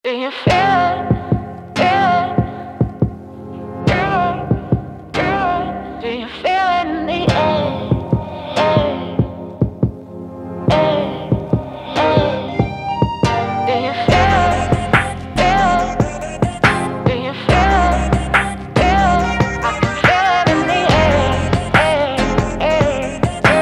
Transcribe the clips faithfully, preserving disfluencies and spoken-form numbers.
Do you feel it? Feel it? Feel it? Feel it? Do you feel it in the air? Air. Air. Air. Do you feel it? Feel it? Do you feel it? Feel it? I can feel it in the air. Air. Air.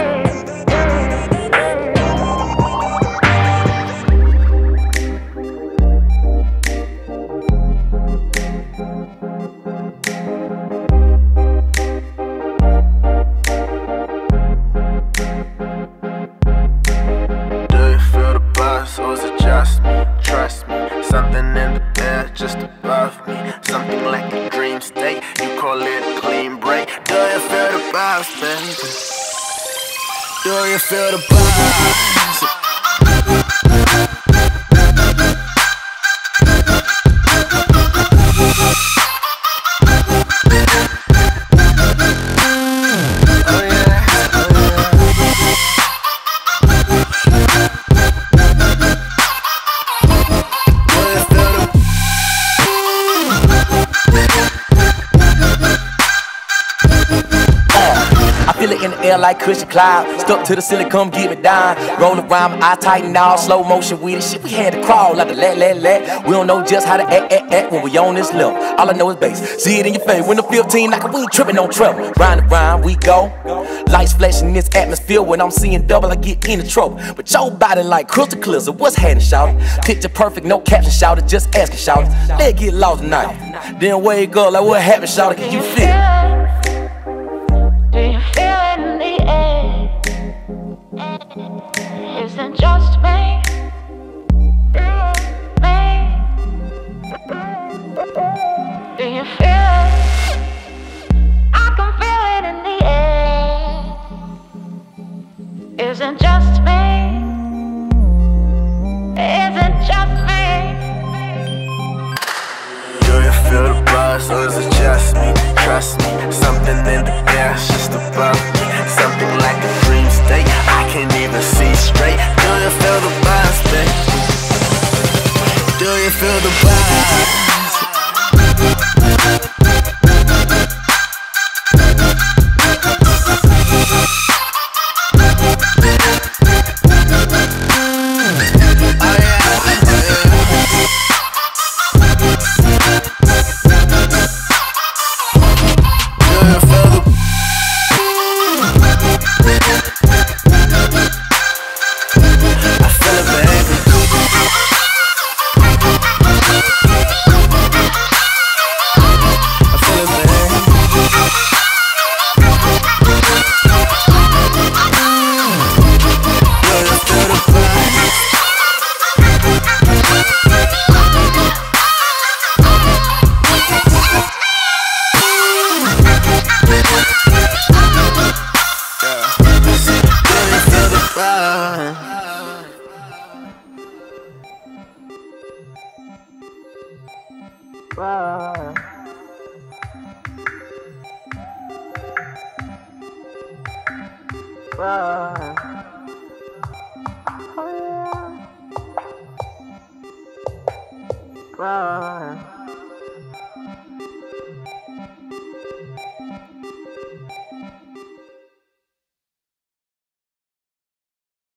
Or is it just me? Trust me, something in the air just above me. Something like a dream state, you call it a clean break. Do you feel the vibes, baby? Do you feel the vibes? Feel it in the air like cushion cloud. Stuck to the ceiling, come get me down. Roll around, my eye tighten all. Slow motion with it, shit, we had to crawl like the let, let, let. We don't know just how to act, act, act when we on this level. All I know is bass, see it in your face. When the fifteen knockin', we ain't trippin' on treble. Round and round we go. Lights flashing in this atmosphere. When I'm seeing double, I get into trouble. But your body like crystal clear, so what's happening, shout? Picture perfect, no caption, shout it. Just asking, shout it. Let get lost tonight. Then wake up like what happened, shout it. Can you feel it? Do you feel it in the air? Is it just me? Me? Do you feel it? I can feel it in the air. Is it just me? Is it just me? Do you feel the buzz or is it just me? Trust me, something in the air just above me. Something like a dream state, I can't even see straight. Do you feel the vibes, baby? Do you feel the vibes? Wow. Wow. Oh, yeah. Wow.